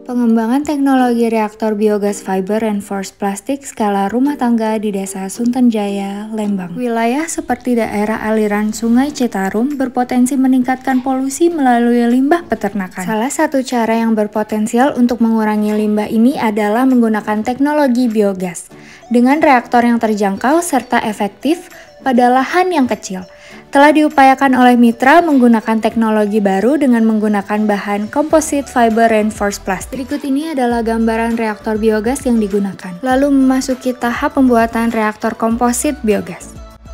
Pengembangan teknologi reaktor biogas fiber reinforced plastik skala rumah tangga di Desa Sunten Jaya, Lembang. Wilayah seperti daerah aliran Sungai Citarum berpotensi meningkatkan polusi melalui limbah peternakan. Salah satu cara yang berpotensial untuk mengurangi limbah ini adalah menggunakan teknologi biogas. Dengan reaktor yang terjangkau serta efektif pada lahan yang kecil. Telah diupayakan oleh mitra menggunakan teknologi baru dengan menggunakan bahan composite fiber reinforced plastic. Berikut ini adalah gambaran reaktor biogas yang digunakan. Lalu memasuki tahap pembuatan reaktor komposit biogas.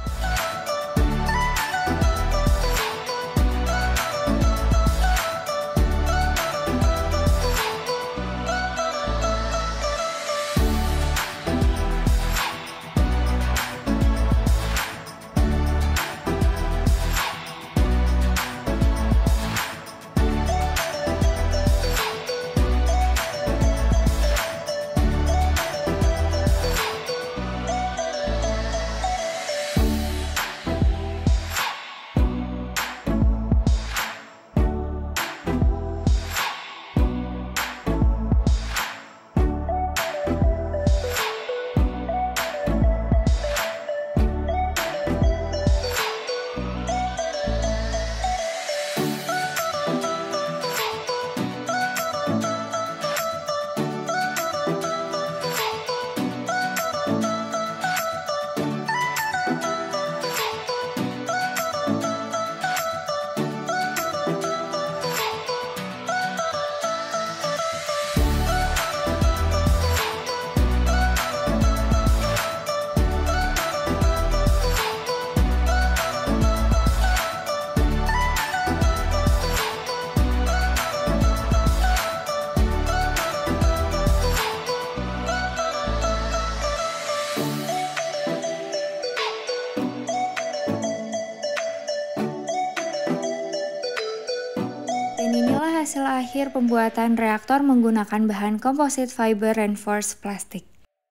Dan inilah hasil akhir pembuatan reaktor menggunakan bahan composite fiber reinforced plastic.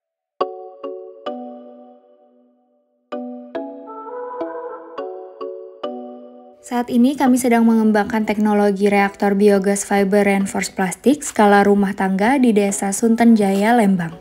Saat ini kami sedang mengembangkan teknologi reaktor biogas fiber reinforced plastic skala rumah tangga di Desa Sunten Jaya, Lembang.